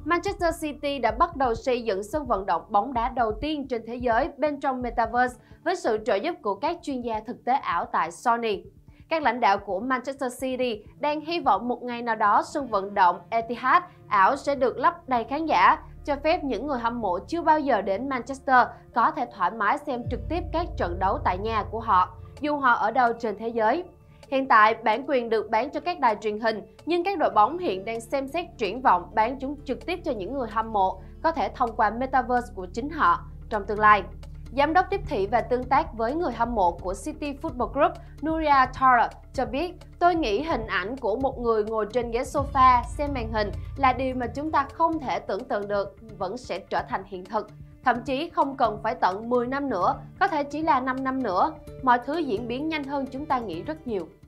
Manchester City đã bắt đầu xây dựng sân vận động bóng đá đầu tiên trên thế giới bên trong Metaverse với sự trợ giúp của các chuyên gia thực tế ảo tại Sony. Các lãnh đạo của Manchester City đang hy vọng một ngày nào đó sân vận động Etihad ảo sẽ được lấp đầy khán giả, cho phép những người hâm mộ chưa bao giờ đến Manchester có thể thoải mái xem trực tiếp các trận đấu tại nhà của họ, dù họ ở đâu trên thế giới. Hiện tại, bản quyền được bán cho các đài truyền hình, nhưng các đội bóng hiện đang xem xét triển vọng bán chúng trực tiếp cho những người hâm mộ, có thể thông qua Metaverse của chính họ trong tương lai. Giám đốc tiếp thị và tương tác với người hâm mộ của City Football Group, Nuria Torre cho biết, tôi nghĩ hình ảnh của một người ngồi trên ghế sofa xem màn hình là điều mà chúng ta không thể tưởng tượng được vẫn sẽ trở thành hiện thực. Thậm chí không cần phải tận 10 năm nữa, có thể chỉ là 5 năm nữa. Mọi thứ diễn biến nhanh hơn chúng ta nghĩ rất nhiều.